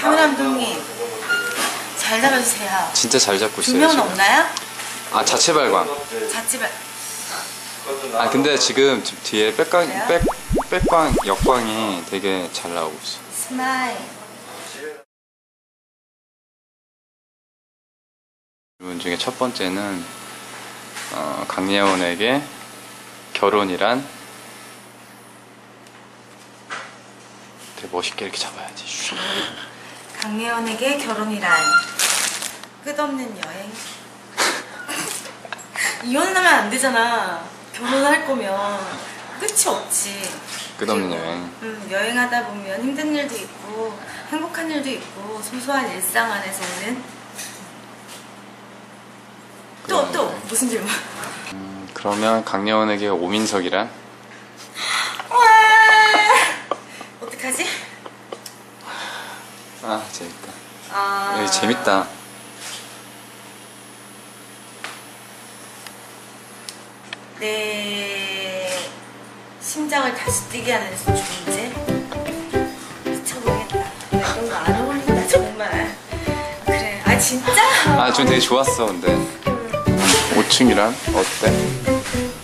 카메라 감독님 잘 잡아주세요. 진짜 잘 잡고 있어요. 조명은 지금. 없나요? 아, 자체 발광. 아, 근데 지금 뒤에 백광, 역광이 되게 잘 나오고 있어. 스마일. 질문 중에 첫 번째는 강예원에게 결혼이란? 되게 멋있게 이렇게 잡아야지. 강예원에게 결혼이란 끝없는 여행. 이혼하면 안 되잖아. 결혼할 거면 끝이 없지. 끝없는 여행. 여행하다 보면 힘든 일도 있고 행복한 일도 있고 소소한 일상 안에서는 또 무슨 질문? 그러면 강예원에게 오민석이란? 어떡하지? 아, 재밌다. 여기 재밌다. 내 심장을 다시 뛰게 하는 존재? 미쳐보겠다. 나 이런 거 안 어울린다 정말. 그래. 아 진짜? 아, 좀 되게 좋았어. 근데 5층이란? 어때?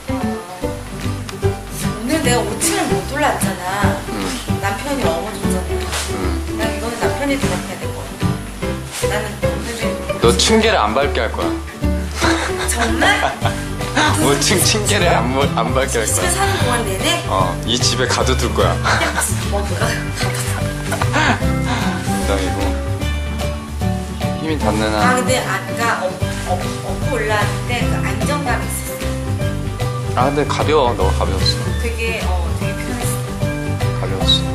오늘 내가 5층을 못 올랐잖아. 남편이 어머니잖아. 난 이거는 남편이 대답해야 될 거야. 나는 오늘은 너 층계를 안 밟게 할 거야. 정말? 5층 층계를 안 밟게 할 집에 거야. 사는 동안 내내? 이 집에 가둬둘 거야. 뭐가? 농담이고. 힘이 닿는 아 한. 근데 아까 업고 올라왔는데 그 안정감이 있었어. 아, 근데 가벼워. 너가 가벼웠어. 되게 편했어. 가벼웠어.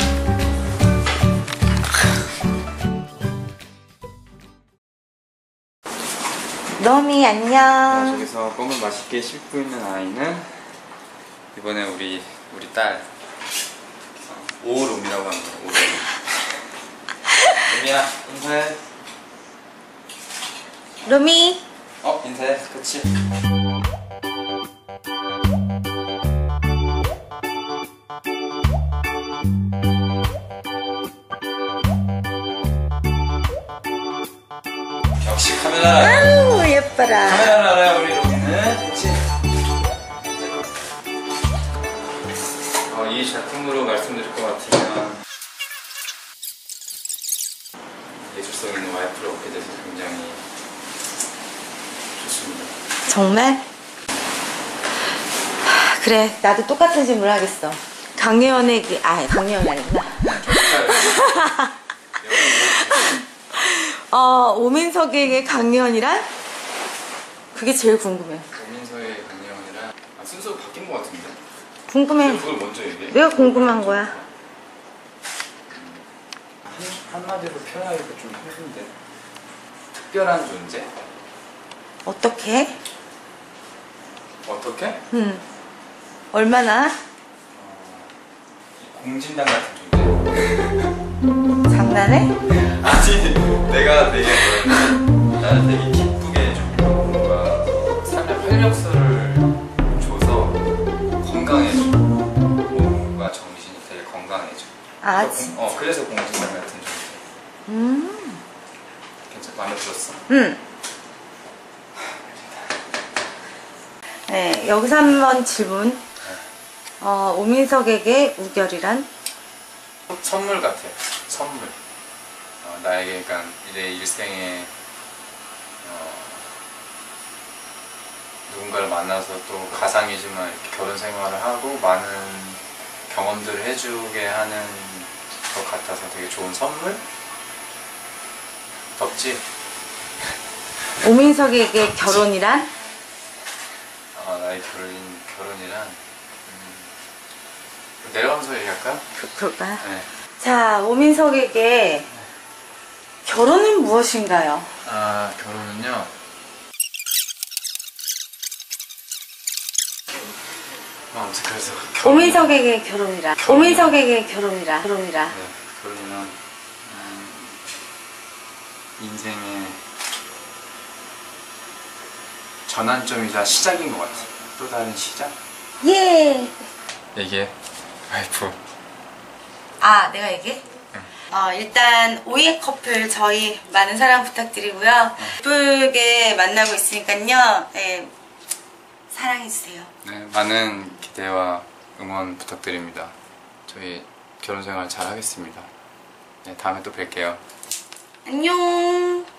너미 안녕. 저기서 껌을 맛있게 씹고 있는 아이는 이번에 우리 딸 오롬이라고 합니다. 오롬. 로미야, 인사해. 로미. 인사해. 그치. 역시 카메라. 아우 예뻐라. 카메라를 알아요, 우리 로미는. 그치. 이 작품으로 말씀드릴 것 같으면 예술성 있는 와이프를 얻게 돼서 굉장히 좋습니다. 정말? 그래 나도 똑같은 질문을 하겠어. 강예원에게 강예원이 아니구나. 오민석에게 강예원이란? 그게 제일 궁금해. 오민석의 강예원이란 순서가 바뀐 것 같은데? 궁금해. 그걸 먼저 얘기해. 내가 궁금한 거야. 한마디로 표현하기가 좀 힘든데 특별한 존재? 어떻게? 어떻게? 얼마나? 공진당 같은 존재? 장난해? 아니 내가 되게 나는 되게 기쁘게 좀 뭔가 삶의 활력소를 줘서 건강해져. 몸과 정신이 되게 건강해져. 그래서 공진당 같은 존재. 괜찮아? 마음에 들었어? 네, 여기서 한번 질문. 오민석에게 우결이란? 선물 같아. 선물. 나에게 그러니까 내 일생에 누군가를 만나서 또 가상이지만 이렇게 결혼 생활을 하고 많은 경험들을 해주게 하는 것 같아서 되게 좋은 선물? 덥지? 오민석에게 결혼이란? 나의 결혼이란 내려가면서 얘기할까? 그럴까? 네. 자, 오민석에게 결혼은 무엇인가요? 결혼은요. 아무튼 그래서 오민석에게 결혼이라. 오민석에게 결혼이라. 네, 결혼은 인생의 전환점이자 시작인 것 같아. 또 다른 시작? 예. 얘기해. 와이프. 내가 얘기해? 응. 일단 오예 커플 저희 많은 사랑 부탁드리고요. 예쁘게 만나고 있으니까요. 네, 사랑해주세요. 네, 많은 기대와 응원 부탁드립니다. 저희 결혼 생활 잘 하겠습니다. 네, 다음에 또 뵐게요. 안녕.